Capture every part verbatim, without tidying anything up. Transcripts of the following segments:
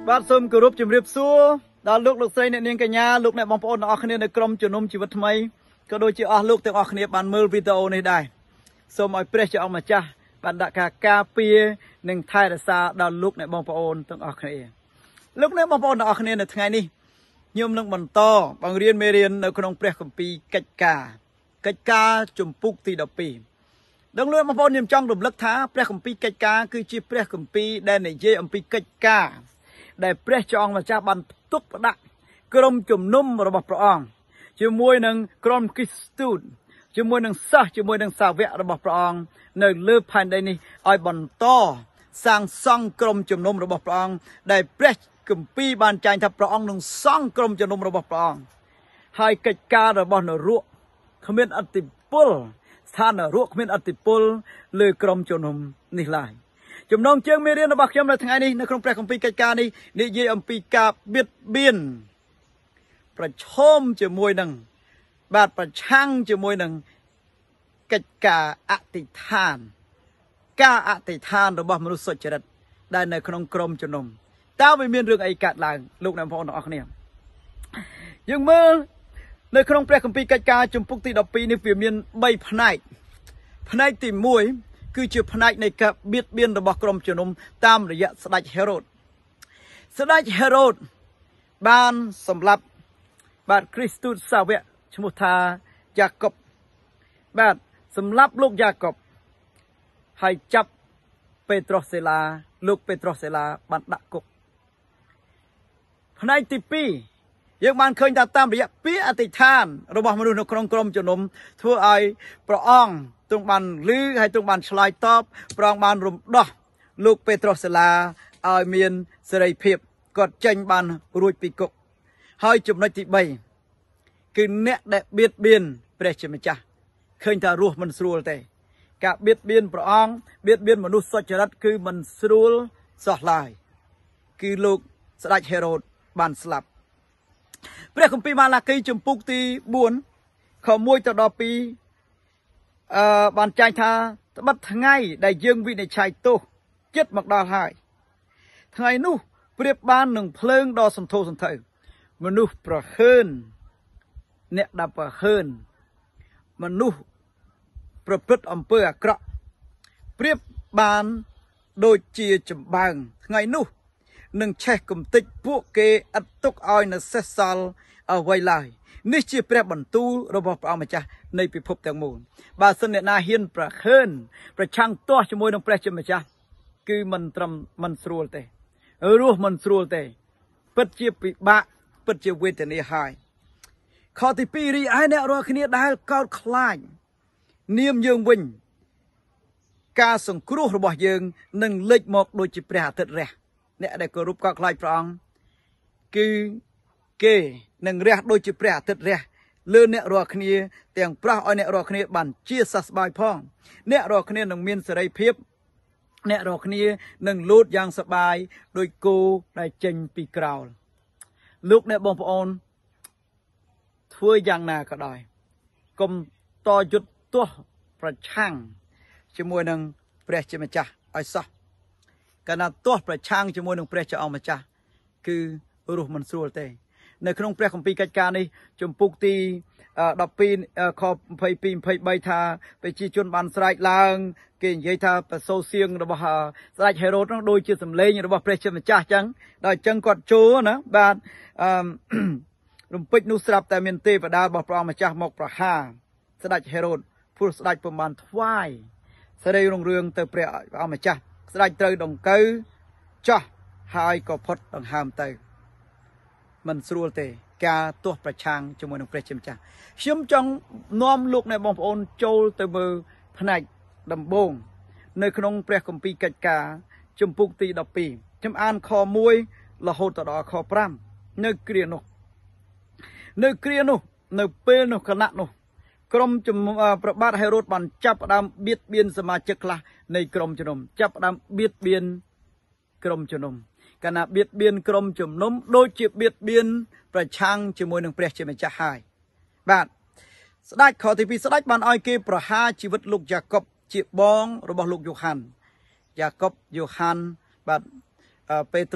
បាទសូមគោរពជំរាបសួរដល់លោកលោកស្រីអ្នកនាងកញ្ញាលោកអ្នកបងប្អូនទាំងអស់គ្នានៅក្រុមជំនុំជីវិតថ្មីក៏ដូចជាអស់លោកទាំងអស់គ្នាបានមើលវីដេអូនេះដែរសូមឲ្យព្រះជាអង្គម្ចាស់បានដាក់ការការពារនិងថែរក្សាដល់លោកអ្នកបងប្អូនទាំងអស់គ្នាលោកអ្នកបងប្អូនទាំងអស់គ្នានៅថ្ងៃនេះខ្ញុំនឹងបន្តបង្រៀនមេរៀននៅក្នុងព្រះគម្ពីរកិច្ចការកិច្ចការជំពូកទីដប់ពីរដឹងលោកបងប្អូនខ្ញុំចង់រំលឹកថាព្រះគម្ពីរកិច្ចការគឺជាព្រះគម្ពីរដែលនិយាយអំពីកិច្ចការដែលព្រះចអង្គម្ចាស់បានផ្ទុកផ្ដាក់ក្រុមជំនុំរបស់ព្រះអង្គជាមួយនឹងក្រុមគ្រីស្ទូតជាមួយនឹងសិស្សជាមួយនឹងសាវករបស់ព្រះអង្គនៅលើផែនដីនេះឲ្យបន្តសាងសង់ក្រុមជំនុំរបស់ព្រះអង្គដែលព្រះគម្ពីរបានចែងថាព្រះអង្គនឹងសង់ក្រុមជំនុំរបស់ព្រះអង្គហើយកិច្ចការរបស់នរកគ្មានអតិពលស្ថាននរកគ្មានអតិពលលើក្រុមជំនុំនេះឡើយចំណងជើងមេរៀនរបស់ខ្ញុំនៅថ្ងៃនេះនៅក្នុងព្រះគម្ពីរកិច្ចការនេះនិយាយអំពីការបៀតបៀនប្រឈមជាមួយនឹងបាទប្រឆាំងជាមួយនឹងកិច្ចការអធិដ្ឋានការអធិដ្ឋានរបស់មនុស្សសុចរិតដែលនៅក្នុងក្រុមជំនុំតើវាមានរឿងអីកើតឡើងលោកអ្នកបងប្អូនទាំងអស់គ្នាយើងមើលនៅក្នុងព្រះគម្ពីរកិច្ចការជំពូកទីដប់ពីរនេះវាមានបីផ្នែកផ្នែកទីមួយគឺជាផ្នែកនៃការបៀតបៀនរបស់ក្រុមជំនុំតាមរយៈស្ដេចហេរ៉ូតស្ដេចហេរ៉ូតបានសម្លាប់បាទគ្រីស្ទូតសាវកឈ្មោះថាយ៉ាកុបបាទសម្លាប់លោកយ៉ាកុបហើយចាប់ពេត្រុសសេឡាលោកពេត្រុសសេឡាបានដាក់គុកផ្នែកទីពីរយើងបានឃើញថាតាមរយៈពាក្យអធិដ្ឋានរបស់មនុស្សនៅក្នុងក្រុមជំនុំធ្វើឲ្យព្រះអង្គទ្រង់បានឮហើយទ្រង់បានឆ្លើយតបព្រះអង្គបានរំដោះលោកពេត្រុសសេឡាឲ្យមានសេរីភាពគាត់ចេញបានរួចពីគុកហើយចំណុចទីបីគឺអ្នកដែលបៀតបៀនព្រះជាម្ចាស់ឃើញថារស់មិនស្រួលទេការបៀតបៀនព្រះអង្គបៀតបៀនមនុស្សសុចរិតគឺមិនស្រួលសោះឡើយគឺលោកស្ដេចហេរ៉ូតបានស្លាប់ព្រះគម្ពីរម៉ាឡាគីជំពូកទីបួនខមួយទៅដល់ពីរអឺបានចែងថាត្បិតថ្ងៃដែលយើងវិនិច្ឆ័យទោសចិត្តមកដល់ហើយថ្ងៃនោះប្រៀបបាននឹងភ្លើងដ៏សន្ធោសន្ធៅមនុស្សប្រហើនអ្នកដែលប្រហើនមនុស្សប្រព្រឹត្តអំពើអាក្រក់ប្រៀបបានដូចជាចម្បាំងថ្ងៃនោះនឹងឆេះគំតិចពួកគេឥតទុកឲ្យនៅសេសសល់អ្វីឡើយនេះជាព្រះបន្ទូលរបស់ព្រះអង្គម្ចាស់នៃពិភពទាំងមូលបើសិនអ្នកណាហ៊ានប្រហើនប្រឆាំងទាស់ជាមួយនឹងព្រះជាម្ចាស់គឺមិនត្រឹមមិនស្រួលទេរស់មិនស្រួលទេពិតជាពិបាកពិតជាវេទនាហើយខទីពីររីឯអ្នករាល់គ្នាដែលកោតខ្លាចនាមយើងវិញការសង្គ្រោះរបស់យើងនឹងលេចមកដូចជាព្រះអាទិត្យរះអ្នកដែលគោរពកោតខ្លាចព្រះអង្គគឺគេនឹងរះដូចជាព្រះអាទិត្យរះលើអ្នករាល់គ្នាទាំងប្រោះឲ្យអ្នករាល់គ្នាបានជាសះស្បើយផងអ្នករាល់គ្នានឹងមានសេរីភាពអ្នករាល់គ្នានឹងលូតយ៉ាងសប្បាយដោយគោដែលចេញពីក្រោលលោកអ្នកបងប្អូនធ្វើយ៉ាងណាក៏ដោយកុំតយុទ្ធទាស់ប្រឆាំងជាមួយនឹងព្រះជាម្ចាស់ឲ្យសោះកាលណាទាស់ប្រឆាំងជាមួយនឹងព្រះជាអង្គម្ចាស់គឺរស់មិនស្រួលទេនៅក្នុងព្រះគម្ពីរកិច្ចការនេះជំពូកទីដប់ពីរខยี่สิบสอง ยี่สิบสามថាប្រជាជនបានស្រែកឡើងគេនិយាយថាប្រសូរសៀងរបស់ស្ដេចហេរ៉ូតនោះដូចជាសម្លេងរបស់ព្រះជាម្ចាស់ចឹងដល់អញ្ចឹងគាត់ចូលណាបាទអឺរំពេចនោះស្រាប់តែមានទេវតារបស់ព្រះអង្គម្ចាស់មកប្រហារស្ដេចហេរ៉ូតព្រោះស្ដេចពុំបានថ្វាយសេរីរុងរឿងទៅព្រះអង្គម្ចាស់ស្ដេចត្រូវដង្កូវចោះហើយក៏ផុតដង្ហើមទៅមិនស្រួលទេការទាស់ប្រឆាំងជាមួយនឹងព្រះជាម្ចាស់ខ្ញុំចង់នាំលោកអ្នកបងប្អូនចូលទៅមើលផ្នែកដំបូងនៅក្នុងព្រះគម្ពីរកិច្ចការជំពូកទីដប់ពីរខ្ញុំអានខមួយរហូតដល់ខប្រាំនៅគ្រានោះនៅគ្រានោះនៅពេលនោះគណៈនោះក្រុមប្របាទហេរ៉ូតបានចាប់ផ្ដើមបៀតបៀនសមាជិកខ្លះនៃក្រុមជំនុំចាប់ផ្ដើមបៀតបៀនក្រុមជំនុំកាលណាបៀតបៀនក្រុមជំនុំដូចជាបៀតបៀនប្រឆាំងជាមួយនឹងព្រះជាម្ចាស់ហើយបាទស្ដេចខទីពីរស្ដេចបានឲ្យគេប្រហារជីវិតលោកយ៉ាកុបជាបងរបស់លោកយ៉ូហានយ៉ាកុបយ៉ូហានបាទពេត្រុស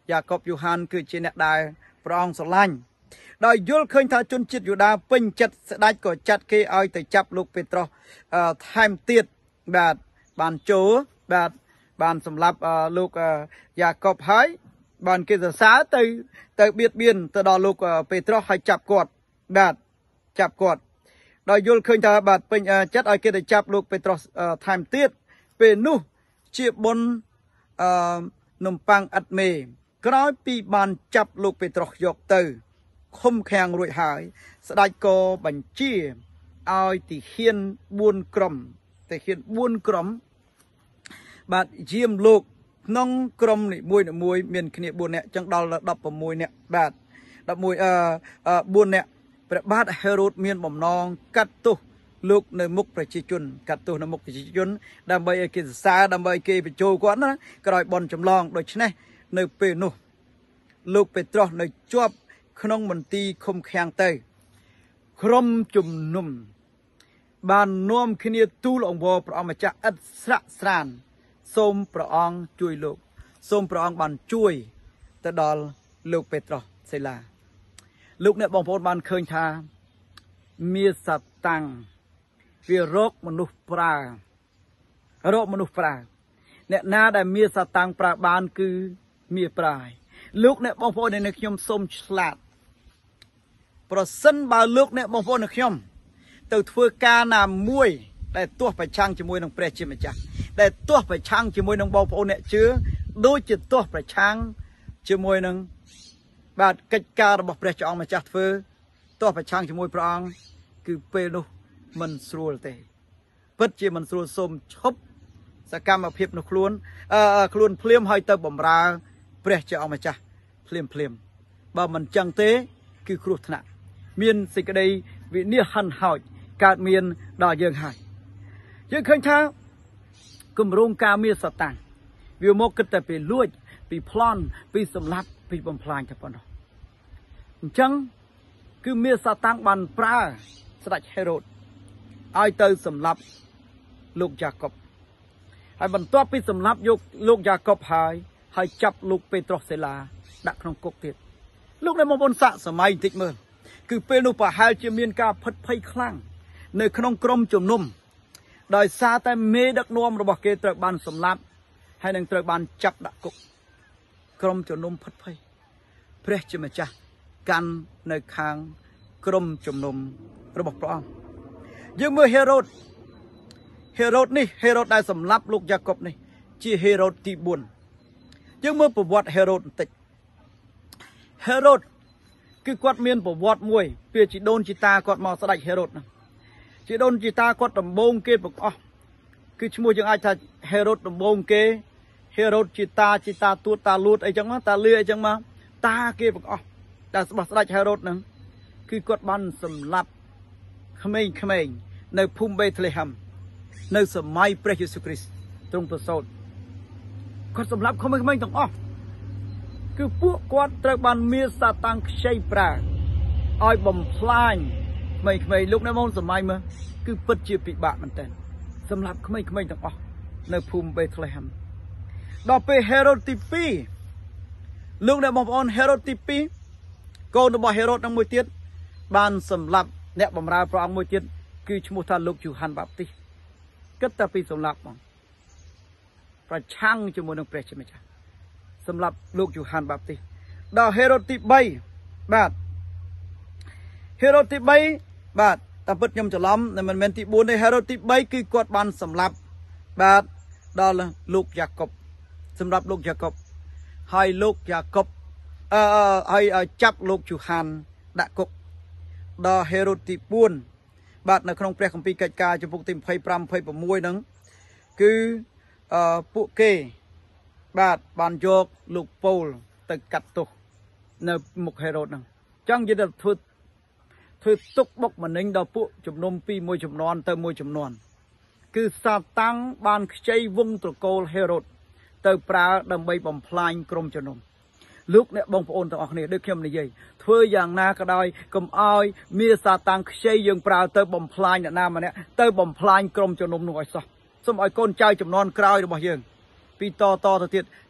យ៉ាកបយូហានគឺជាអ្នកដែលព្រះអង្គស្រឡាញ់ដោយយល់ឃើញថាជនជាតិយូដាពេញចិត្តស្ដេចក៏ចាត់គេឲ្យទៅចាប់លោកពេត្រុសថែមទៀតបាទបានចូលបាទបានសម្លាប់លោកយ៉ាកបហើយបានគេសរសើរទៅទៅបៀតបៀនទៅដល់លោកពេត្រុសឲ្យចាប់គាត់បាទចាប់គាត់ដោយយល់ឃើញថាបាទពេញចិត្តឲ្យគេទៅចាប់លោកពេត្រុសថែមទៀតពេលនោះជាបុណ្យអឺនំប៉័ងឥតមេក្រោយពីបានចាប់លោកពេត្រុសយកទៅឃុំឃាំងរួចហើយស្ដេចក៏បញ្ជាឲ្យទាហានបួនក្រុមទាហានបួនក្រុមបាទយាមលោកក្នុងក្រុមនីមួយនីមួយមានគ្នាបួននាក់ចឹងដល់ដប់ប្រាំមួយនាក់បាទដប់មួយអឺបួននាក់ព្រះបាទហេរ៉ូតមានបំណងកាត់ទោសលោកនៅមុខប្រជាជនកាត់ទោសនៅមុខប្រជាជនដើម្បីឲ្យគេសរសើរដើម្បីឲ្យគេបញ្ជោគាត់ណាក្រោយបន់ចម្លងដូច្នេះនៅពេលនោះលោកពេត្រុសនៅជាប់ក្នុងមន្ទីរឃុំឃាំងទៅក្រុមជំនុំបាននាំគ្នាទូលអង្វរព្រះអង្គម្ចាស់ឥតស្រាក់ស្រានសូមព្រះអង្គជួយលោកសូមព្រះអង្គបានជួយទៅដល់លោកពេត្រុសសេឡាលោកអ្នកបងប្អូនបានឃើញថាមាសសាតាំងវារកមនុស្សប្រើរកមនុស្សប្រើអ្នកណាដែលមាសសាតាំងប្រើបានគឺមាសប្រើលោកអ្នកបងប្អូននៅខ្ញុំសូមឆ្លាតប្រសិនបើលោកអ្នកបងប្អូននៅខ្ញុំទៅធ្វើការណាមួយដែលទាស់ប្រឆាំងជាមួយនឹងព្រះជាម្ចាស់ដែលទាស់ប្រឆាំងជាមួយនឹងបងប្អូនអ្នកជឿដូចជាទាស់ប្រឆាំងជាមួយនឹងបាទកិច្ចការរបស់ព្រះជាអង្គម្ចាស់ធ្វើទាស់ប្រឆាំងជាមួយព្រះអង្គគឺពេលនោះមិនស្រួលទេពិតជាមិនស្រួលសូមឈប់សកម្មភាពនៅខ្លួនអឺខ្លួនភ្លាមឲ្យទៅបំរើព្រះជាអង្គម្ចាស់ភ្លាមភ្លាមបើមិនចឹងទេគឺគ្រោះថ្នាក់មានសេចក្តីវិនាសហិនហោចកើតមានដល់យើងហើយយើងឃើញថាគម្រោងការមាសតាំងវាមកគិតតែពីលួចពីប្លន់ពីសម្លាប់ពីបំផ្លាញតែប៉ុណ្ណោះអញ្ចឹងគឺមាសតាំងបានប្រើស្ដេចហេរ៉ូតឲ្យទៅសម្លាប់លោកយ៉ាកបហើយបន្ទាប់ពីសម្លាប់យកលោកយ៉ាកបហើយហើយចាប់លោកពេត្រុសសេឡាដាក់ក្នុងគុកទៀតលោកអ្នកបងប្អូនសាកសម័យបន្តិចមើលគឺពេលនោះប្រហែលជាមានការផិតភ័យខ្លាំងនៅក្នុងក្រុមជំនុំដោយសារតែមេដឹកនាំរបស់គេត្រូវបានសម្លាប់ហើយនឹងត្រូវបានចាប់ដាក់គុកក្រុមជំនុំផិតភ័យព្រះជាម្ចាស់កាន់នៅខាងក្រុមជំនុំរបស់ព្រះអង្គយើងមើលហេរ៉ូតហេរ៉ូតនេះហេរ៉ូតដែលសម្លាប់លោកយ៉ាកបនេះជាហេរ៉ូតទីបួនយើងមើលប្រវត្តិហេរ៉ូតបន្តិចហេរ៉ូតគឺគាត់មានប្រវត្តិមួយពីជីដូនជីតាគាត់មកស្ដេចហេរ៉ូតណាជីដូនជីតាគាត់ដំបងគេបង្អស់គឺឈ្មោះយើងអាចថាហេរ៉ូតដំបងគេហេរ៉ូតជីតាជីតាទួតតាលួតអីចឹងតាលឿអីចឹងមកតាគេបង្អស់តែរបស់ស្ដេចហេរ៉ូតហ្នឹងគឺគាត់បានសម្លាប់ក្មេងៗនៅភូមិបេតលេហឹមនៅសម័យព្រះយេស៊ូវគ្រីស្ទទ្រង់ប្រសូតគាត់សម្លាប់ក្មេងៗទាំងអស់គឺពួកគាត់ត្រូវបានមាសសាតាំងខ្ចីប្រើឲ្យបំផ្លាញក្មេងៗលោកអ្នកមកសម័យមើលគឺពិតជាពិបាកមែនទែនសម្រាប់ក្មេងៗទាំងអស់នៅភូមិបេតលេហឹមដល់ពេលហេរ៉ូតទីពីរលោកអ្នកបងប្អូនហេរ៉ូតទីពីរកូនរបស់ហេរ៉ូតនឹងមួយទៀតបានសម្លាប់អ្នកបម្រើព្រះអង្គមួយទៀតគឺឈ្មោះថាលោកយូហានបាបទីសគិតតែពីសម្លាប់បងប្រឆាំងជាមួយនឹងព្រះជាម្ចាស់សម្រាប់លោកយូហានបាបទីសដល់ហេរ៉ូតទីបីបាទហេរ៉ូតទីបីបាទតាមពិតខ្ញុំច្រឡំមិនមែនទីបួនទេហេរ៉ូតទីបីគឺគាត់បានសម្លាប់បាទដល់លោកយ៉ាកបសម្រាប់លោកយ៉ាកបហើយលោកយ៉ាកបអឺហើយចាប់លោកយូហានដាក់គុកដល់ហេរ៉ូតទីបួនបាទនៅក្នុងព្រះគម្ពីរកិច្ចការចំពុកទីยี่สิบห้า ยี่สิบหกហ្នឹងគឺអឺពួកគេបាទបានយកលោកប៉ូលទៅកាត់ទោសនៅមុខហេរ៉ូតហ្នឹងចង់និយាយថាធ្វើធ្វើទុកបុកម្នេញដល់ពួកជំនុំពីមួយចំនួនទៅមួយចំនួនគឺសាតាំងបានខ្ចីវងត្រកូលហេរ៉ូតទៅប្រើដើម្បីបំផ្លាញក្រុមជំនុំលោកអ្នកបងប្អូនទាំងអស់គ្នាដូចខ្ញុំនិយាយធ្វើយ៉ាងណាក៏ដោយកុំឲ្យមាសសាតាំងខ្ចីយើងប្រើទៅបំផ្លាញអ្នកណាម្នាក់ទៅបំផ្លាញក្រុមជំនុំនោះឲ្យសោះសូមឲ្យកូនចៅចំនួនក្រោយរបស់យើងពីតតទៅទៀត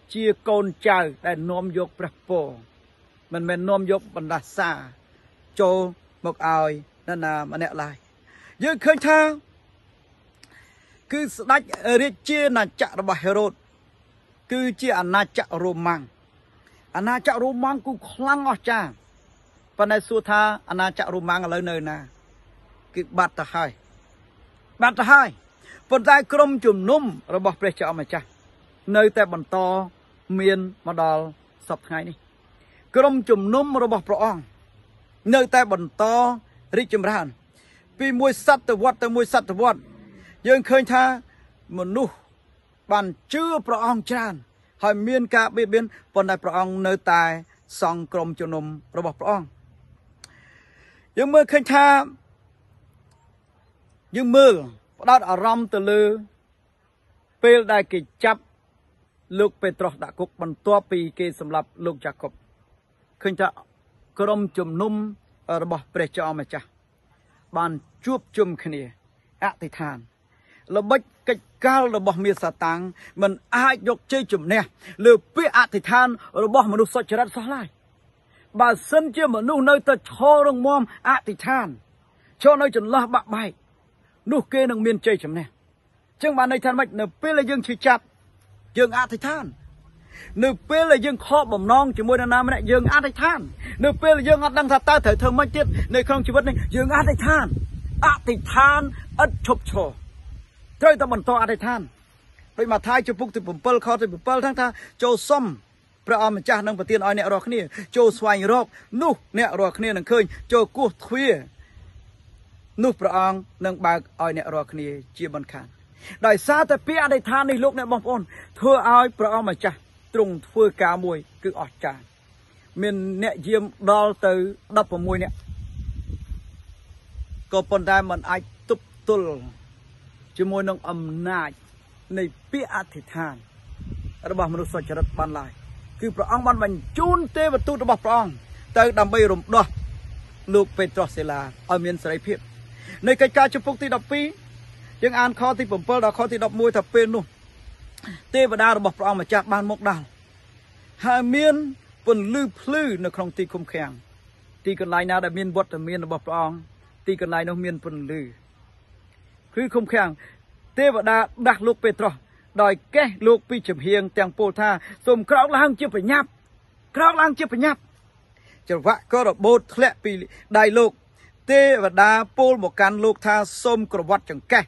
chia côn chào để nôm dục bạc bồ mình mình nôm dục bằng đá xa cho một ai nên là mà nẹ lại nhưng khơi tha cứ đách riết chia là chạ bà Herod cứ chia anh na chạ Roman anh na chạ Roman cũng khăn ở cha và này xua tha anh na chạ Roman ở nơi nơi nà cứ bát ta hai bát ta hai phần tay krom chùm núm rồi bỏ về chợ mà cha nơi tại bàn to miền mà đò sập ngay đi krom chùm núm rồi bỏ prong nơi tại bàn to rít chùm ràn vì mùi sắt từ vót từ mùi sắt từ vót nhưng khơi tha một nụ bàn chưa prong tràn hỏi miền cả bên bên phần đại prong nơi tại song krom chùm núm rồi bỏ prong nhưng mưa khơi tha nhưng mưa đợt ở rong từ lư pel đại kỳ chấpลูกเปโตรดักกุกบรรทัวปีเกสำหรับลูกจักรบขึ้นจะกรมจุ่มนุ่มระบบเปรจอมาจ้ะบานจูบจุ่มขณีอธิษฐานระบบกิจการระบบมีสตังมันอายกเจจุ่มเนี่ยหรือเพื่ออธิษฐานระบบมนุษย์สัจรัตสลายบาสันเชื่อมนุษย์ในตะชอรงมอมอธิษฐานชอในจนละบะใบนุเกนังเมียนเจจุ่มเนี่ยจึงมาในทานไม่เนเปเลยยังชี้จับยังอธิษฐานเนื้อเปเลยยังครอบบ่มน้องจมูกนานามันยังอธิษฐานเนื้อเปเลยยังอัดดังทัตตาเถิดเธอไม่เจ็บในครองชีวิตนี้ยังอธิษฐานอธิษฐานอัดชบโชเธอต้องบรรทออธิษฐานโดยมาท้ายจุปุกติปุ่มเปิลคอติปุ่มเปิลทั้งท่าโจซ้มพระอมจ้านังปฏิญาณเนี่ยรอขณีโจสวายรอกนุเนี่ยรอขณีนังเคยโจกู้ทวีนุพระองค์นังบากอ้อยเนี่ยรอขณีเจียบันคานได้ซาแต่เปียได้ทานในโลกในบางคนเธอเอาพระองค์มาจ้าตรงเพื่อกามวยคือออกจานมีเนี่ยเยี่ยมดอลตือดับมวยเนี่ยก็ปนได้มันไอตุบตุลจมวยน้องอำนาจในเปียอธิษฐานระบาดมนุษย์สัจรัตบันลายคือพระองค์มันบรรจุนเตวตุระบาดพระองค์แต่ดำไปรวมดอลูกเปโตรเซลาเอาเมียนสไลเพียบในกิจการจุกที่ดับปียังอ่านข้อที่ผมเปิดข้อที่ดับมวยถับเป็นนู่นเทวดาระบบพระองค์มาจากบ้านมกดาลหาเมียนเป็นลื้อพลื้ในครองตีคุมแข็งตีกันลายนาได้เมียนบดแต่เมียนระบบพระองค์ตีกันลายน้องเมียนเป็นลื้อคือคุมแข็งเทวดาดักลูกเปโตรดอยแก่ลูกปีจมเฮียงแตงโปธาสมครองล้างเจ็บไปยับครองล้างเจ็บไปยับจะว่าก็ระบบแคลปีได้ลูกเทวดาโปลหมกันลูกธาสมกระวัดจังแก่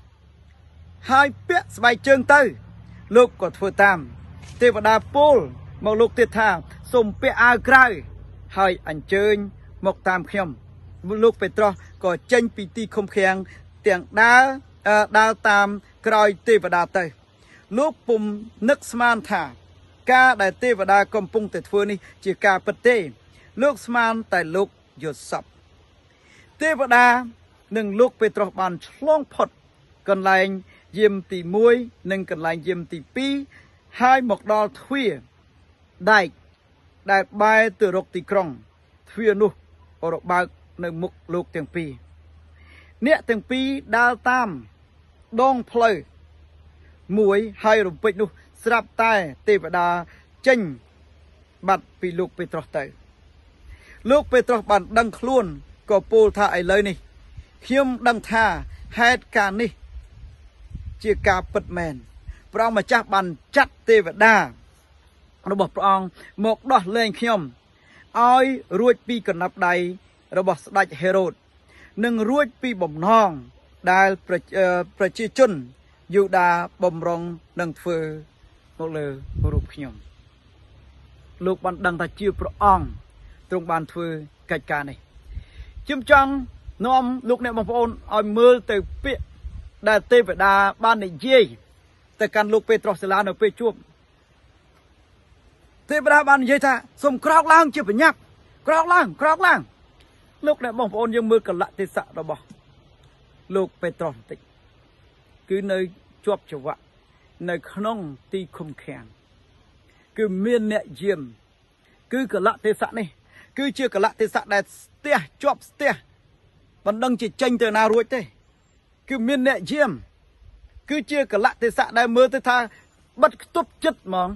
haiเปียสบายเจิงเต้ลูกก็ធ្វើតាមเทวดาปูលមកលោកទៀតថាសូមពាក់អាវក្រៅហើយអញ្ជើញមកតាមខ្ញុំលោកពេត្រុសក៏ចេញពីទីឃុំឃាំងទាំងដើរដើរតាមក្រោយទេវតាទៅលោកពុំនឹកស្មានថាការដែលទេវតាកំពុងតែធ្វើនេះជាការពិតទេលោកស្មានតែលោកយល់សប្តិទេវតានិងលោកពេត្រុសបានឆ្លងផុតកន្លែងยิมตีมวยหนึ่งกันลายยิมตีปีให้หมกดอลทวีได้ได้ใบตัวรกตีกรองทวีนุอรกบากในมุกลูกเตียงปีเนี่ยเตียงปีดาวตามดองเพลยมวยให้รมปินุสลับใต้เทวดาเจงบัดปีลูกไปตรอกเตยลูกไปตรอกบัดดังคล้วนก็ปูท่าไอเลยนี่เขียมดังท่าเหตุการณ์นี่เจียกาปิดแมนพระองค์มาจับบันจัดเทวดาระบบพระองค์หมกดอกเล่งเขียมอ้อยรวยปีกันนับใดระบบสดายเฮโรดหนึ่งรวยปีบ่มน้องได้ประประชิจุนยูดาบ่มรองดังเฟือหมกเลยรูปเขียมลูกบันดังตาเจียพระองค์ตรงบันเฟือกิจการนี้จิ้มจังน้อมลูกเนี่ยบางคนอ้อยมือเตะเปียได้เทวดาบ้านในเย่แต่การลูกเปโตรเซลาเนเปจูบเทวดาบ้านในเย่ท่าสมครองล่างเจ็บเป็นยักครองล่างครองล่างลูกเนี่ยบางคนยังมือกับละเทศะเราบอกลูกเปโตรติคือในจวบจังหวะในขนมตีคุมแข็งคือเมียนเนี่ยเยี่ยมคือกับละเทศะนี่คือเชื่อกับละเทศะได้เตี้ยจวบเตี้ยมันดังจิตใจเตือนนารุ่ยเต้คือเมียนเนี่ยเยี่ยมคือเชื่อกับละเทศะได้เมื่อที่ท่าบัดตุบจิตมอง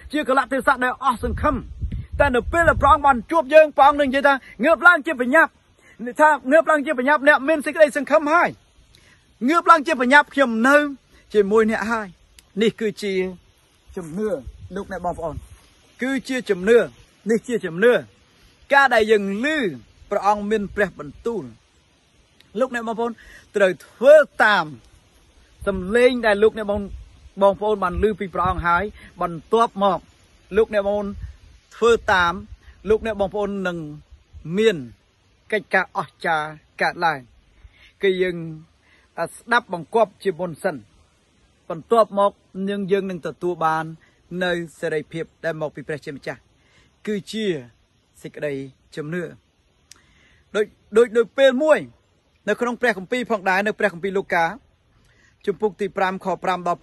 chia cái lạ thế sát này ở sừng khămแต่ในពេលប្រងបានជួបយើងព្រះអង្គនឹងនិយាយថាងើបឡើងជាបញ្ញាប់ថាងើបឡើងជាបញ្ញាប់អ្នកមានសេចក្តីសង្ឃឹមហើយងើបឡើងជាបញ្ញាប់ខ្ញុំនៅជាមួយអ្នកហើយនេះគឺជាជំនឿលោកអ្នកបងប្អូនគឺជាជំនឿនេះជាជំនឿការដែលយើងឮព្រះអង្គមានព្រះបន្ទូលលោកអ្នកបងប្អូនត្រូវធ្វើតាមសំឡេងដែលលោកអ្នកបងបងប្អូនបានឮពីព្រះអង្គហើយបន្ទាប់មកលោកអ្នកបងប្អូនធ្វើតាមលោកអ្នកបងប្អូននឹងមានកិច្ចការអស្ចារ្យកើតឡើងគឺយើងស្ដាប់បង្គាប់ជាមុនសិនបន្ទាប់មកនឹងយើងនឹងទទួលបាននៅសេរីភាពដែលមកពីព្រះជាម្ចាស់គឺជាសេចក្តីជំនឿដូចដូចដូចពេលមួយនៅក្នុងព្រះគម្ពីរផងដែរនៅព្រះគម្ពីរលូកាជំពូកទី5ខ5ដល់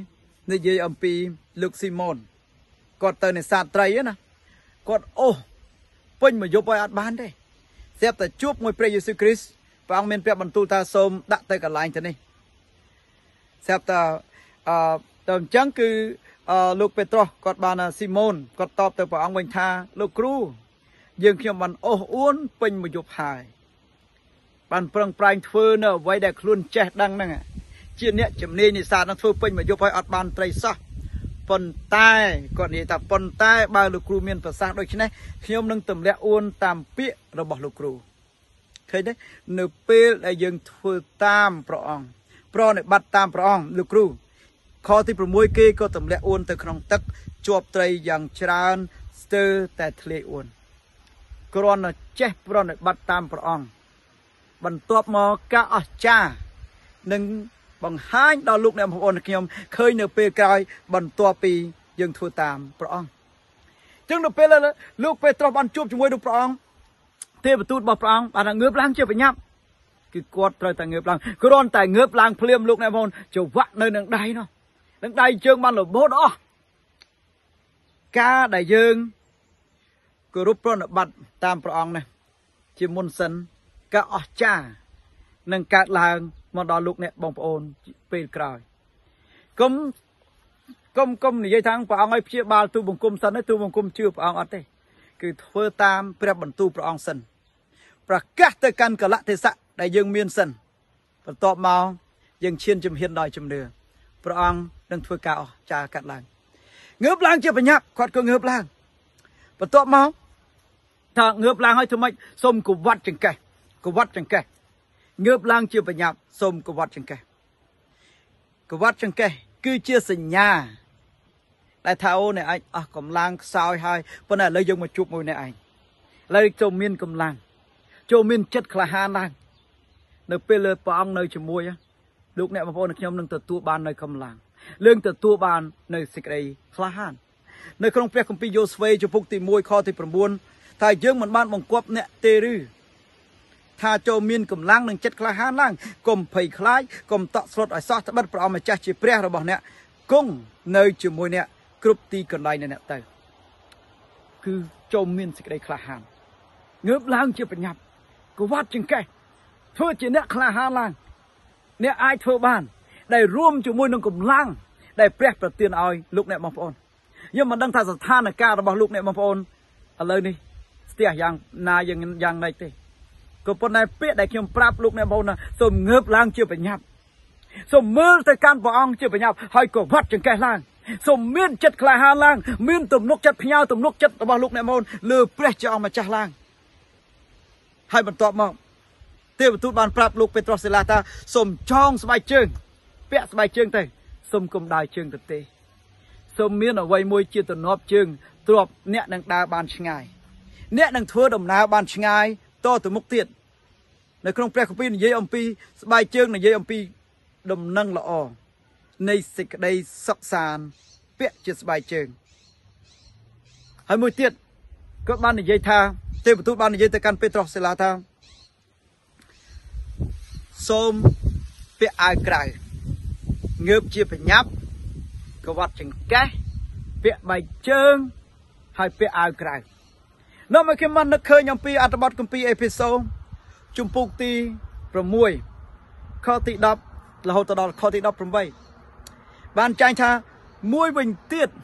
6និយាយអំពីលោកស៊ីម៉ូនគាត់ទៅនេសាទត្រីណាគាត់អូពេញមួយយប់ឲ្យអត់បានទេស្រាប់តែជួបមួយព្រះយេស៊ូវគ្រីស្ទព្រះអង្គមានព្រះបន្ទូលថាសូមដាក់ទៅកន្លែងទៅនេះស្រាប់តែអឺទៅអញ្ចឹងគឺអឺលោកពេត្រុសគាត់បានស៊ីម៉ូនគាត់តបទៅព្រះអង្គវិញថាលោកគ្រូយើងខ្ញុំបានអូសអួនពេញមួយយប់ហើយបានប្រឹងប្រែងធ្វើនៅអ្វីដែលខ្លួនចេះដឹងហ្នឹងជាអ្នកជំនាញនេសាទនឹងធ្វើពេញមួយយប់ឲ្យអត់បានត្រីសោះប៉ុន្តែគាត់និយាយថាប៉ុន្តែបើលោកគ្រូមានប្រសាសន៍ដូច្នេះខ្ញុំនឹងទម្លាក់អួនតាមពាក្យរបស់លោកគ្រូឃើញទេនៅពេលដែលយើងធ្វើតាមព្រះអង្គប្រណិប័តតាមព្រះអង្គលោកគ្រូខទី6គេក៏ទម្លាក់អួនទៅក្នុងទឹកជាប់ត្រីយ៉ាងច្រើនស្ទើរតែធ្លាយអួនគ្រាន់តែចេះប្រណិប័តតាមព្រះអង្គបន្ទាប់មកការអស្ចារ្យនឹងបង្ហាញដល់លោកអ្នកបងប្អូនខ្ញុំឃើញនៅពេលក្រោយបន្ទាប់ពីយើងធ្វើតាមព្រះអង្គអញ្ចឹងនៅពេលលោកពេត្រុសបានជួបជាមួយនឹងព្រះអង្គទេវទូតរបស់ព្រះអង្គបានងើបឡើងជាបញ្ញាប់គឺគាត់ត្រូវតែងើបឡើងគ្រាន់តែងើបឡើងភ្លាមលោកអ្នកបងប្អូនចង្វាក់នៅនឹងដៃនោះនឹងដៃជើងបានរបូតអស់ការដែលយើងគោរពប្រណិប័តតាមព្រះអង្គនេះជាមុនសិនការអស្ចារ្យនឹងកើតឡើងមកដល់លោកអ្នកបងប្អូនពេលក្រោយកុំកុំកុំនិយាយថាព្រះអង្គឲ្យព្យាបាលទូបង្គំសិនទូបង្គំជឿព្រះអង្គអត់ទេគឺធ្វើតាមព្រះបន្ទូលព្រះអង្គសិនប្រកាសទៅកាន់កលៈទេសៈដែលយើងមានសិនបន្ទាប់មកយើងឈានជំហានដល់ជំនឿព្រះអង្គនឹងធ្វើការអស្ចារ្យកាត់ឡើងងើបឡើងជាបញ្ញាប់គាត់ក៏ងើបឡើងបន្ទាប់មកថាងើបឡើងឲ្យធ្វើម៉េចសូមកវត្តចង្កេះកវត្តចង្កេះងើបឡើងជាបញ្ញាប់សូមកវត្តចង្កេះកវត្តចង្កេះគឺជាសញ្ញាដែលថាអូអ្នកឯងអស់កម្លាំងខ្សោយហើយប៉ុន្តែឥឡូវយើងមកជួបមួយអ្នកឯងឥឡូវចូលមានកម្លាំងចូលមានចិត្តក្លាហានឡើងនៅពេលលើព្រះអង្គនៅជាមួយលោកអ្នកបងប្អូនខ្ញុំនឹងទទួលបាននៅកម្លាំងលើងទទួលបាននៅសេចក្តីក្លាហាននៅក្នុងព្រះគម្ពីរយ៉ូស្វេជំពូកទី1ខទី9ថាយើងមិនបានបង្គាប់អ្នកទេឬថាចូលមានកម្លាំងនិងចិត្តក្លាហានឡើងកុំភ័យខ្លាចកុំតក់ស្លុតឲ្យសោះត្បិតព្រះអង្គម្ចាស់ជាព្រះរបស់អ្នកគង់នៅជាមួយអ្នកគ្រប់ទីកន្លែងនៃអ្នកទៅគឺចូលមានសេចក្តីក្លាហានងើបឡើងជាបញ្ញាប់កវត្តចង្កេះធ្វើជាអ្នកក្លាហានឡើងអ្នកអាចធ្វើបានដែលរួមជាមួយនឹងកម្លាំងដែលព្រះប្រទានឲ្យលោកអ្នកបងប្អូនយើងមិនដឹងថាស្ថានភាពរបស់លោកអ្នកបងប្អូនឥឡូវនេះស្ទះយ៉ាងណាយ៉ាងយ៉ាងម៉េចទេក៏ប៉ុន្តែពាក្យដែលខ្ញុំប្រាប់លោកអ្នកបងប្អូនណាសូមងើបឡើងជាបញ្ញាប់សូមមើលទៅកាន់ព្រះអង្គជាបញ្ញាប់ហើយក៏វត្តចង្កេះឡើងសូមមានចិត្តក្លាហានឡើងមានទំនុកចិត្តផ្ញើទំនុកចិត្តរបស់លោកអ្នកបងប្អូនលើព្រះជាអង្គម្ចាស់ឡើងហើយបន្ទាប់មកទេវទូតបានប្រាប់លោកពេត្រុសសិលាថាសូមចងស្បែកជើងពាក់ស្បែកជើងទៅសូមកុំដើរជើងទៅទេសូមមានអ្វីមួយជាទំនាប់ជើងទ្របអ្នកនឹងដើរបានឆ្ងាយអ្នកនឹងធ្វើដំណើរបានឆ្ងាយតទៅមុខទៀតនៅក្នុងព្រះគម្ពីរនិយាយអំពីស្បែកជើងនិយាយអំពីដំណឹងល្អនៃសេចក្តីសុខសាន្តពាក់ជាស្បែកជើងហើយមួយទៀតក៏បាននិយាយថាទេវទូតបាននិយាយទៅកាន់ពេត្រុសសិលាថាសូមពាក់អាវក្រៅងើបជាបញ្ញាប់កវត្តចង្កេះពាក់បែកជើងហើយពាក់អាវក្រៅនោះមកខ្ញុំបាននឹកឃើញអំពីអត្ថបទគម្ពីរអេភេសូជំពូកទី6ខទី10រហូតដល់ខទី18បានចែងថាមួយវិញទៀត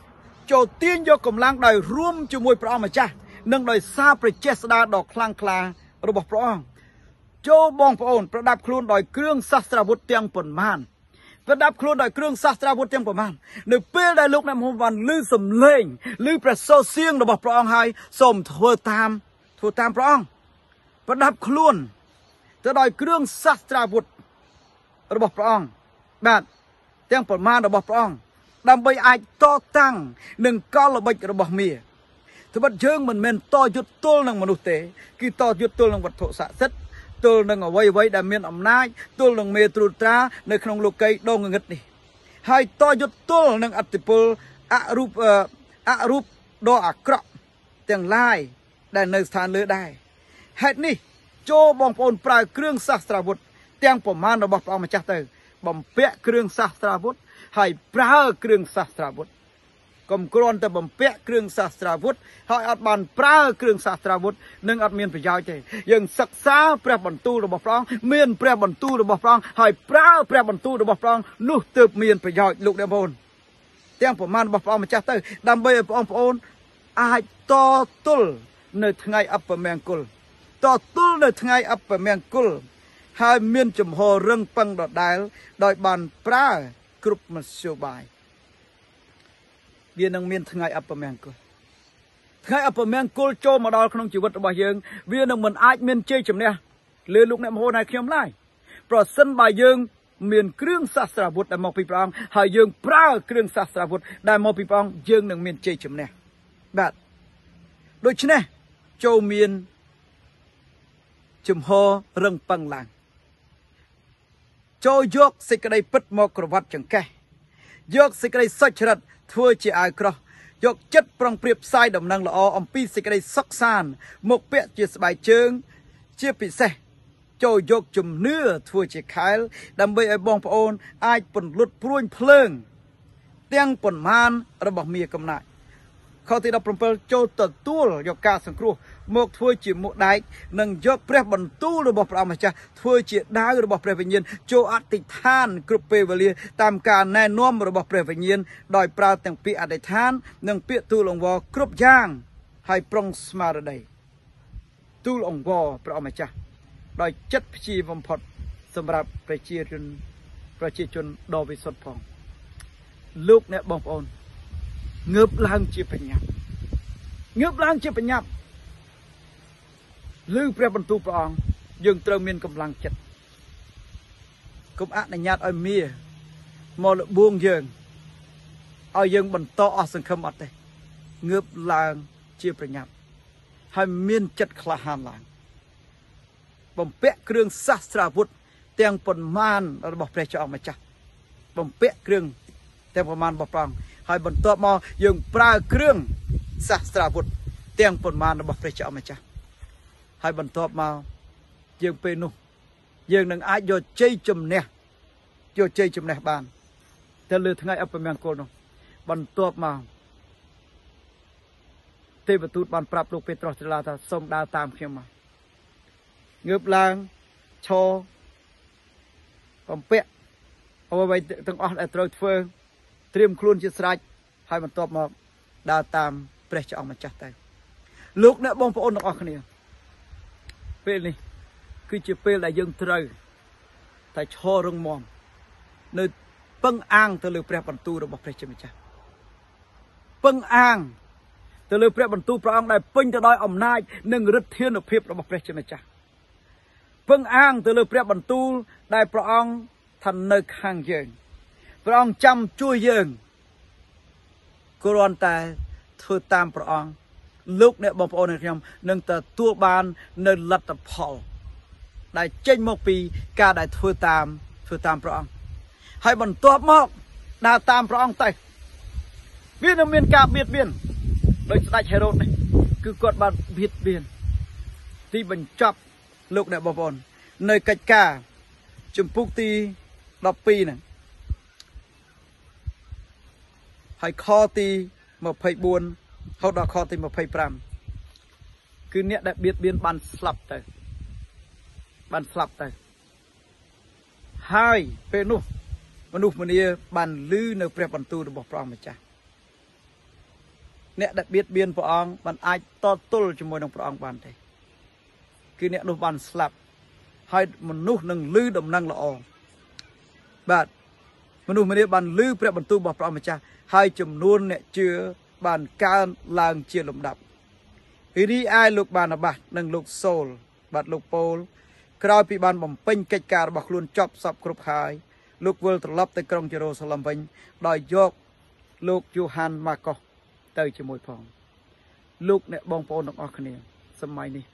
ចូលទាញយកកម្លាំងដោយរួមជាមួយព្រះអង្គម្ចាស់និងដោយសារព្រះចេស្តាដ៏ខ្លាំងក្លារបស់ព្រះអង្គចូលបងប្អូនប្រដាប់ខ្លួនដោយគ្រឿងសាស្ត្រាវុធទាំងប៉ុន្មានប្រដាប់ខ្លួនដោយគ្រឿងសាស្ត្រាវុធទាំងប៉ុន្មាននៅពេលដែលលោកអ្នកមកបានឮសំឡេងឮព្រះសូរសៀងរបស់ព្រះអង្គហើយសូមធ្វើតាមធ្វើតាមព្រះអង្គប្រដាប់ខ្លួនទៅដោយគ្រឿងសាស្ត្រាវុធរបស់ព្រះអង្គបាទទាំងប៉ុន្មានរបស់ព្រះអង្គដើម្បីអាចតតាំងនឹងកលល្បិចរបស់មារត្បិតយើងមិនមែនតយុទ្ធទល់នឹងមនុស្សទេគឺតយុទ្ធទល់នឹងវត្ថុស័ក្តិសិទ្ធិទល់នឹងអ្វីអ្វីដែលមានអំណាចទល់នឹងមេត្រួតត្រានៅក្នុងលោកីដងងឹតនេះហើយតយុទ្ធទល់នឹងអតិពលអរូបអរូបដ៏អាក្រក់ទាំងឡាយដែលនៅស្ថានលើដែរហេតុនេះចូលបងប្អូនប្រើគ្រឿងសាស្ត្រាវុធទាំងប្រមាណរបស់ព្រះអង្គម្ចាស់ទៅបំពាក់គ្រឿងសាស្ត្រាវុធហើយប្រើគ្រឿងសាស្ត្រាវុធកុំគ្រាន់តែបំពាក់គ្រឿងសាស្ត្រាវុធហើយអត់បានប្រើគ្រឿងសាស្ត្រាវុធនឹងអត់មានប្រយោជន៍ទេយើងសិក្សាព្រះបន្ទូលរបស់ព្រះអង្គមានព្រះបន្ទូលរបស់ព្រះអង្គហើយប្រើព្រះបន្ទូលរបស់ព្រះអង្គនោះទើបមានប្រយោជន៍លោកអ្នកបងប្អូនទាំងប្រមាណរបស់ព្រះអង្គម្ចាស់ទៅដើម្បីឲ្យបងប្អូនអាចតទល់នៅថ្ងៃអពមង្គលតទល់នៅថ្ងៃអពមង្គលហើយមានចំហររឹងប៉ឹងដដែលដោយបានប្រើគ្រប់មធ្យោបាយវានឹងមានថ្ងៃអពមង្គលថ្ងៃអពមង្គលចូលមកដល់ក្នុងជីវិតរបស់យើងវានឹងមិនអាចមានជ័យជំនះលើលោកអ្នកមហោណែខ្ញុំឡើយប្រសិនបើយើងមានគ្រឿងសាស្ត្រាវុធដែលមកពីព្រះអង្គហើយយើងប្រើគ្រឿងសាស្ត្រាវុធដែលមកពីព្រះអង្គយើងនឹងមានជ័យជំនះបាទដូច្នេះចូលមានជំហររឹងប៉ឹងឡើងចូលយកសេចក្តីពិតមកក្រវ៉ាត់ចង្កេះយកសេចក្តីសុចរិតធ្វើជាអាវក្រោះយកចិត្តប្រុងប្រៀបផ្សាយដំណឹងល្អអំពីសេចក្តីសុខសាន្តមកពាក់ជាស្បែកជើងជាពិសេសចូលយកជំនឿធ្វើជាខែលដើម្បីឲ្យបងប្អូនអាចពន្លត់ព្រួញភ្លើងទាំងប៉ុន្មានរបស់មារកំណាចខទីដប់ប្រាំចូលទទួលយកការសង្គ្រោះមកធ្វើជាមុខដែកនិងយកព្រះបន្ទូលរបស់ព្រះអង្គម្ចាស់ធ្វើជាដាវរបស់ព្រះវិញ្ញាណចូលអធិដ្ឋានគ្រប់ពេលវេលាតាមការណែនាំរបស់ព្រះវិញ្ញាណដោយប្រើទាំងពាក្យអធិដ្ឋាននិងពាក្យទូលអង្វរគ្រប់យ៉ាងហើយប្រុងស្មារតីទូលអង្វរព្រះអង្គម្ចាស់ដោយចិត្តព្យាបំផុតសម្រាប់ប្រជាជនប្រជាជនដ៏វិសុទ្ធផងលោកអ្នកបងប្អូនងើបឡើងជាបញ្ញាប់ងើបឡើងជាបញ្ញាប់ឮព្រះបន្ទូលព្រះអង្គយើងត្រូវមានកម្លាំងចិត្តកុំអនុញ្ញាតឲ្យមារមកលបួងយើងឲ្យយើងបន្តអស់សង្ឃឹមអត់ទេងើបឡើងជាប្រញាប់ហើយមានចិត្តក្លាហានឡើងបំពាក់គ្រឿងសាស្ត្រាវុធទាំងប៉ុន្មានរបស់ព្រះចៅម្ចាស់បំពាក់គ្រឿងទាំងប៉ុន្មានរបស់ព្រះអង្គហើយបន្ទាប់មកយើងប្រើគ្រឿងសាស្ត្រាវុធទាំងប៉ុន្មានរបស់ព្រះចៅម្ចាស់ហើយបន្ទាប់មកយើងពេលនោះយើងនឹងអាចយកជ័យជំនះយកជ័យជំនះបានទៅលើថ្ងៃអពមង្គលនោះបន្ទាប់មកទេវទូតបានប្រាប់លោកពេត្រុសត្រឡាថាសូមដើរតាមខ្ញុំមកងើបឡើងឈរបំពាក់អ្វីៗទាំងអស់ដែលត្រូវធ្វើត្រៀមខ្លួនជាស្រេចហើយបន្ទាប់មកដើរតាមព្រះចៅម្ចាស់ទៅលោកអ្នកបងប្អូនទាំងអស់គ្នាពេលនេះគឺជាពេលដែលយើងត្រូវតែឈររឹងមាំនៅពឹងអាងទៅលើព្រះបន្ទូលរបស់ព្រះជាម្ចាស់ពឹងអាងទៅលើព្រះបន្ទូលព្រះអង្គដែលពេញទៅដោយអំណាចនិងឫទ្ធានុភាពរបស់ព្រះជាម្ចាស់ពឹងអាងទៅលើព្រះបន្ទូលដែលព្រះអង្គថានៅខាងយើងព្រះអង្គចាំជួយយើងគ្រាន់តែធ្វើតាមព្រះអង្គលោកអ្នកបងប្អូនខ្ញុំនឹងទទួលបាននៅលទ្ធផលដែលចេញមកពីការដែលធ្វើតាមធ្វើតាមព្រះអង្គហើយបន្ទាប់មកដើរតាមព្រះអង្គទៅវានឹងមានការបៀតបៀនដោយស្ដេចហេរ៉ូតនេះគឺគាត់បានបៀតបៀនទីបញ្ចប់លោកអ្នកបងប្អូននៅកិច្ចការជំពូកទីដប់ពីរហ្នឹងហើយខទីម្ភៃបួនហូតដល់ខទីម្ភៃប្រាំគឺអ្នកដែលបៀតបៀនបានស្លាប់ទៅបានស្លាប់ទៅហើយពេលនោះមនុស្សម្នាបានឮនៅព្រះបន្ទូលរបស់ព្រះអង្គម្ចាស់ nè đặc biệt biên phở ong bạn ai to tul cho môi đồng phở ong bạn thế cứ nè nô bạn slap hai một nút nâng lư đầm năng là o bạn một nút mình bạn lư phải bạn tu bảo phở ong mà cha hai chùm luôn nè chưa bạn can làng chia lồng đập ý đi ai lục bàn là bạn nâng lục soul bạn lục pol cào bị bàn bầm pin cây cà bọc luôn chop sập cướp hai lục vơi từ lấp tới trong Jerusalem vinh đòi dọc lục Johan Marco tới cho môi phòng lục nè bong pol nông ở khné sớm mai đi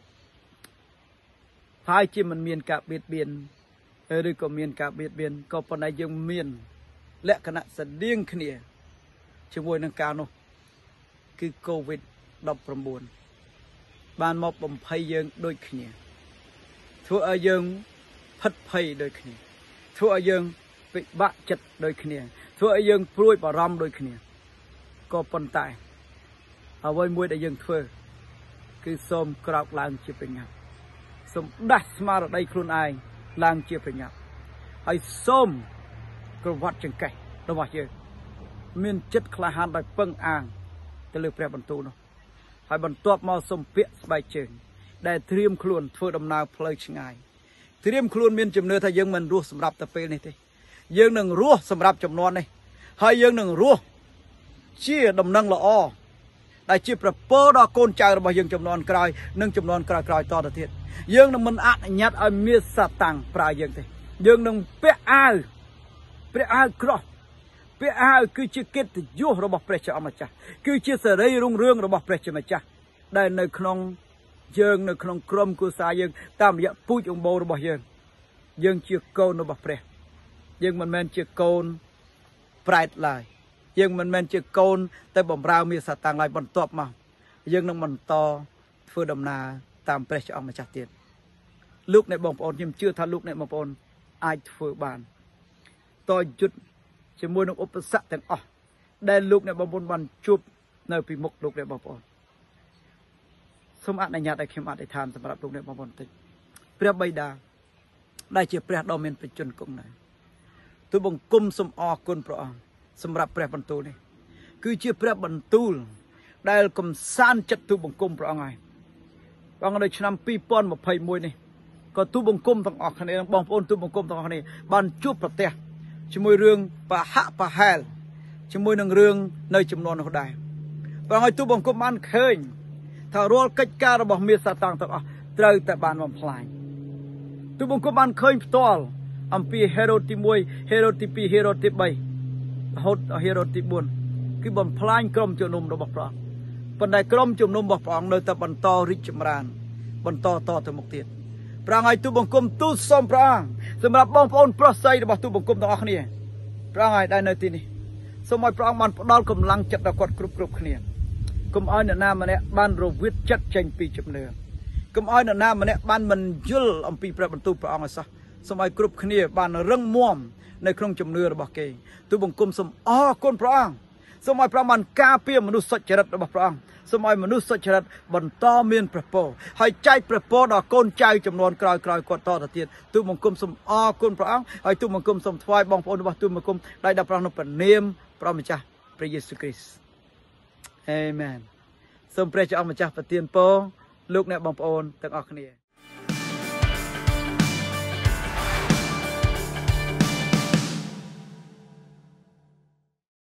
hai chi mình miền cả biệt biển ở đây có miền cả biệt biển có phần này dùng miền lẽ khả năng sẽ điên khné cho môi nông cao nóคือโควิดดอกประมูลบานมอบบ่มภัยยังโดยขณีทั่วยังพัดภัยโดยขณีทั่วยังปิบะจัดโดยขณีทั่วยังปลุยปรำโดยขณีก็ปนตายเอาไว้มวยได้ยังทั่วคือสมกราบลางเจียเป็นยังสมดัชมาได้ครุนไอลางเจียเป็นยังไอ้สมกระวัดจังไก่ระวัดเยอะมีนจัดคลาหันได้เปิงอ่างจะเลือกแปรบรรทุนให้บรรทุกมาสมเปียสบายเชิงได้เตรียมคลุนเพื่อดำนาเพลย์ง่ายเตรียมคลุนมีนจำเนื้อถ้ายังมันรู้สำหรับตะเปนี่ทียังหนึ่งรู้สำหรับจำนวนนี่ให้ยังหนึ่งรู้เชี่ยดำนังละอ้อได้เชี่ยประเปิดโกนใจระบายยังจำนวนกลายนึ่งจำนวนกลายกลายต่อตะเทียนยังหนึ่งมันอัดยัดไอเมียสตังปลายยังทียังหนึ่งเปียอ้าวเปียอ้าวกรอเพื่ออาคือจิตเกิดยุ่งระบบประชามาจ้ะคือจิตเสรีรุ่งเรืองระบบประชามาจ้ะได้ในขนมยังในขนมกรมกุศลยังตามยาพูดองโบระบบยังยังเชื่อโกนระบบประยังมันแมนเชื่อโกนปลายลายยังมันแมนเชื่อโกนแต่บ่มราวมีสตางค์ลายบนตัวมายังนั่งมันต่อเพื่อดำนาตามประชามาจ้ะเตียนลูกในบ่มปอนยังเชื่อท่านลูกในบ่มปอนไอเฟื่อบานต่อจุดจะมวยนกอุปสรรคแต่อ๋อได้ลูกในบางบนบันจุบในปีมุกลูกในบางบนสมอัตในญาติได้เข้มอัดได้ทานสำหรับลูกในบางบนติเปรียบใบดาได้เจียเปรียบดอมเมนเป็นจนกงไหนตัวบังกุมสมอกุนพระองค์สำหรับเปรียบบรรทุนี่คือเจียเปรียบบรรทุได้กำสานจัดตัวบังกุมพระองค์ไงบางในชนำปีปอนมาภัยมวยนี่ก็ตัวบังกุมต้องออกคะแนนบางปนตัวบังกุมต้องออกคะแนนบรรจุประเทศช่วยเรื่องปะหะปะแฮลช่วยหนึ่งเรื่องในจำนวนเขาได้บางไอ้ตัวบังคับมันเคยถ้ารอลกิจการระบบมีสตางค์ต่างๆเจอแต่บานมันพลายตัวบังคับมันเคยตัวอัมพีเฮโรติมวยเฮโรติปีเฮโรติใบฮดเฮโรติบุญคือบนพลายกรมจุนมระบบพระปันใดกรมจุนมระบบพระในแต่บรรทอริจมรานบรรทอต่อถึงมุกเตียนพระไงตัวบังคับตู้สมพระสำหรับบางคนพระไซด์ระบตุบังคุมต่างគ្នាพระไงได้ในที่นี้สมัยพระมันดอลกำลังจัดระกอบกรุบกรุบគ្នាกุมอ้อยในน้ำมันเนี่ยบ้านเราวิจัดเจงปีจำเนือกุมอ้อยในน้ำมันเนี่ยบ้านมันยุลอมปีพระบรรทุพระองค์ซะสมัยกรุบគ្នាบ้านเรื่องม่วมในครองจำเนือระบเกย์ตัวบังคุมสมอ้อคนพระองค์สมัยพระมันกาเปียมนุษย์สัจจรัตระบพระองค์สมัยมนุษย์สัจจรัตบรรทอเมียนประโปให้ใจประโปดอกก้นใจจำนวนกลายกลายกดต่อตะเทียนตัวมังคุมสมอ้อคนพระองค์ให้ตัวมังคุมสมถวายบองพระองค์ตัวมังคุมได้ดับพระนพเนียมพระมิจฉาพระเยซูคริสต์เอเมนสมพระเจ้ามิจฉาปฏิญโปลูกเนี่ยบองพระองค์ตั้งออกเนี่ย